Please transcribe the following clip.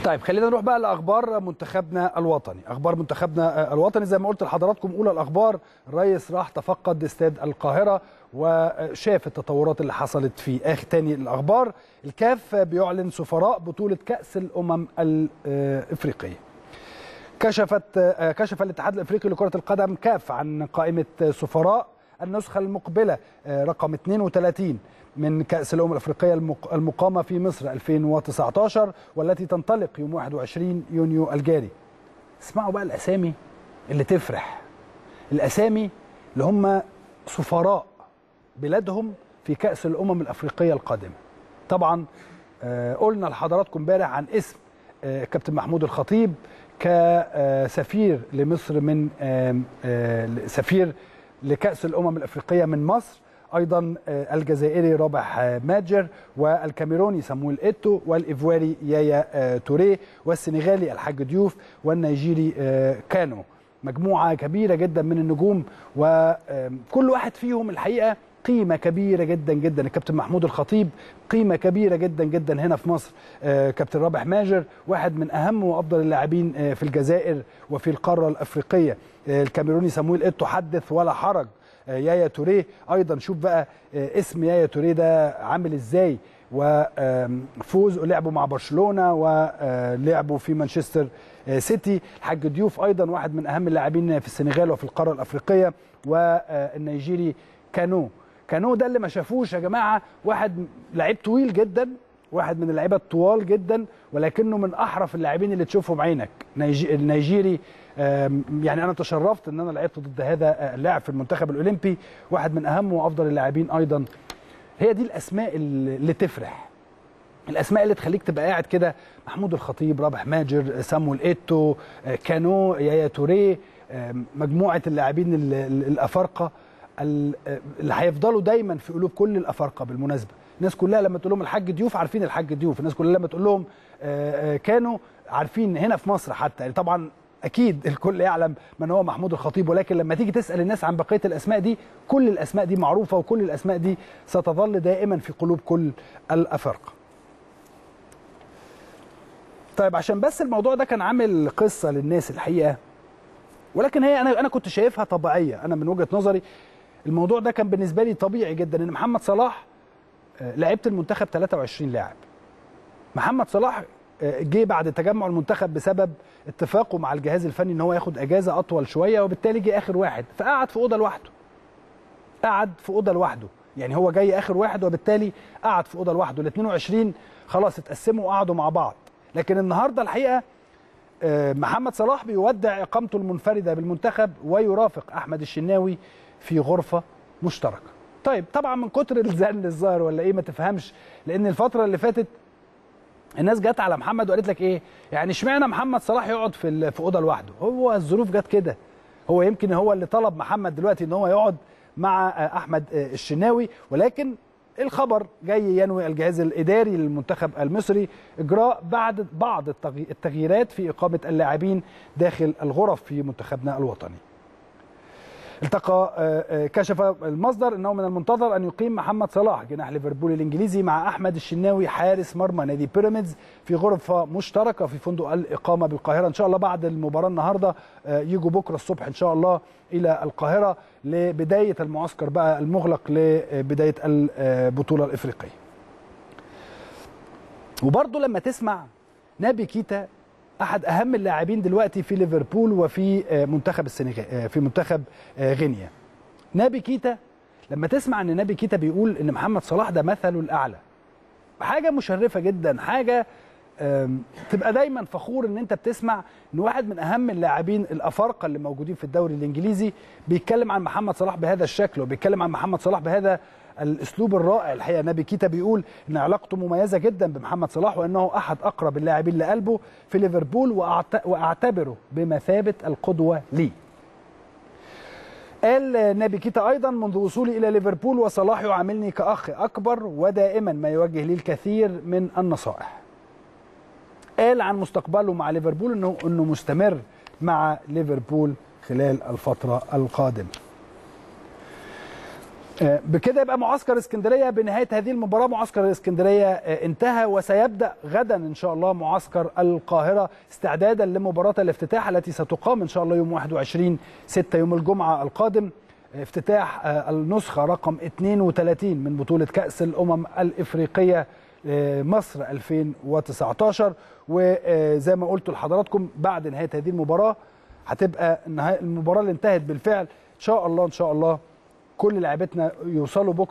طيب خلينا نروح بقى لاخبار منتخبنا الوطني. اخبار منتخبنا الوطني زي ما قلت لحضراتكم اولى الاخبار، الرئيس راح تفقد استاد القاهره وشاف التطورات اللي حصلت فيه. تاني الاخبار، الكاف بيعلن سفراء بطوله كاس الامم الافريقيه. كشف الاتحاد الافريقي لكره القدم كاف عن قائمه سفراء النسخه المقبله رقم 32 من كأس الأمم الأفريقية المقامة في مصر 2019 والتي تنطلق يوم 21 يونيو الجاري. اسمعوا بقى الأسامي اللي تفرح، الأسامي اللي هم سفراء بلادهم في كأس الأمم الأفريقية القادمة. طبعا قلنا لحضراتكم امبارح عن اسم كابتن محمود الخطيب كسفير لمصر، من سفير لكأس الأمم الأفريقية من مصر، أيضا الجزائري رابح ماجر، والكاميروني سامويل إيتو، والإيفواري يايا توريه، والسنغالي الحاج ديوف، والنيجيري كانو. مجموعة كبيرة جدا من النجوم، وكل واحد فيهم الحقيقة قيمة كبيرة جدا جدا. الكابتن محمود الخطيب قيمة كبيرة جدا جدا هنا في مصر. كابتن رابح ماجر واحد من أهم وأفضل اللاعبين في الجزائر وفي القارة الأفريقية. الكاميروني سامويل إيتو حدث ولا حرج. يايا توريه ايضا، شوف بقى اسم يايا توريه ده عامل ازاي، وفوز لعبوا مع برشلونه ولعبوا في مانشستر سيتي. الحاج ديوف ايضا واحد من اهم اللاعبين في السنغال وفي القاره الافريقيه. والنيجيري كانو ده اللي ما شافوش يا جماعه، واحد لعيب طويل جدا، واحد من اللعيبه الطوال جدا، ولكنه من احرف اللاعبين اللي تشوفهم عينك. النيجيري يعني انا تشرفت ان انا لعبت ضد هذا اللاعب في المنتخب الاولمبي، واحد من اهم وافضل اللاعبين ايضا. هي دي الاسماء اللي تفرح، الاسماء اللي تخليك تبقى قاعد كده. محمود الخطيب، رابح ماجر، سامويل إيتو، كانو، يايا توريه، مجموعه اللاعبين الافارقه اللي هيفضلوا دايما في قلوب كل الافارقه. بالمناسبه الناس كلها لما تقول لهم الحاج ديوف عارفين الحاج ديوف، الناس كلها لما تقول لهم كانوا عارفين هنا في مصر حتى. يعني طبعا اكيد الكل يعلم من هو محمود الخطيب، ولكن لما تيجي تسال الناس عن بقيه الاسماء دي، كل الاسماء دي معروفه، وكل الاسماء دي ستظل دائما في قلوب كل الافارقه. طيب عشان بس الموضوع ده كان عامل قصه للناس الحقيقه، ولكن هي انا كنت شايفها طبيعيه. انا من وجهه نظري الموضوع ده كان بالنسبه لي طبيعي جدا، ان محمد صلاح لعبت المنتخب 23 لاعب. محمد صلاح جه بعد تجمع المنتخب بسبب اتفاقه مع الجهاز الفني ان هو ياخد اجازه اطول شويه، وبالتالي جه اخر واحد، فقعد في اوضه لوحده. قعد في اوضه لوحده، يعني هو جاي اخر واحد وبالتالي قعد في اوضه لوحده. ال 22 خلاص اتقسموا وقعدوا مع بعض. لكن النهارده الحقيقه محمد صلاح بيودع اقامته المنفرده بالمنتخب ويرافق احمد الشناوي في غرفه مشتركه. طيب طبعا من كتر الزن الظاهر ولا ايه ما تفهمش، لان الفتره اللي فاتت الناس جت على محمد وقالت لك ايه يعني اشمعنى محمد صلاح يقعد في اوضه لوحده؟ هو الظروف جت كده، هو يمكن هو اللي طلب محمد دلوقتي ان هو يقعد مع احمد الشناوي، ولكن الخبر جاي ينوي الجهاز الاداري للمنتخب المصري اجراء بعض التغييرات في اقامه اللاعبين داخل الغرف في منتخبنا الوطني. كشف المصدر انه من المنتظر ان يقيم محمد صلاح جناح ليفربول الانجليزي مع احمد الشناوي حارس مرمى نادي بيراميدز في غرفه مشتركه في فندق الاقامه بالقاهره. ان شاء الله بعد المباراه النهارده يجوا بكره الصبح ان شاء الله الى القاهره لبدايه المعسكر بقى المغلق لبدايه البطوله الافريقيه. وبرضه لما تسمع نابي كيتا احد اهم اللاعبين دلوقتي في ليفربول وفي منتخب السنغال في منتخب غينيا. نابي كيتا لما تسمع ان نابي كيتا بيقول ان محمد صلاح ده مثله الاعلى، حاجه مشرفه جدا، حاجه تبقى دايما فخور ان انت بتسمع ان واحد من اهم اللاعبين الافارقه اللي موجودين في الدوري الانجليزي بيتكلم عن محمد صلاح بهذا الشكل، وبيتكلم عن محمد صلاح بهذا الاسلوب الرائع. الحقيقه نابي كيتا بيقول ان علاقته مميزه جدا بمحمد صلاح، وانه احد اقرب اللاعبين لقلبه في ليفربول، واعتبره بمثابه القدوه لي. قال نابي كيتا ايضا منذ وصولي الى ليفربول وصلاح يعاملني كاخ اكبر، ودائما ما يوجه لي الكثير من النصائح. قال عن مستقبله مع ليفربول انه مستمر مع ليفربول خلال الفتره القادمه. بكده يبقى معسكر اسكندريه بنهايه هذه المباراه معسكر اسكندريه انتهى، وسيبدا غدا ان شاء الله معسكر القاهره استعدادا لمباراه الافتتاح التي ستقام ان شاء الله يوم 21/6 يوم الجمعه القادم، افتتاح النسخه رقم 32 من بطوله كاس الامم الافريقيه مصر 2019. وزي ما قلت لحضراتكم بعد نهايه هذه المباراه هتبقى المباراه اللي انتهت بالفعل ان شاء الله كل لاعبتنا يوصلوا بكره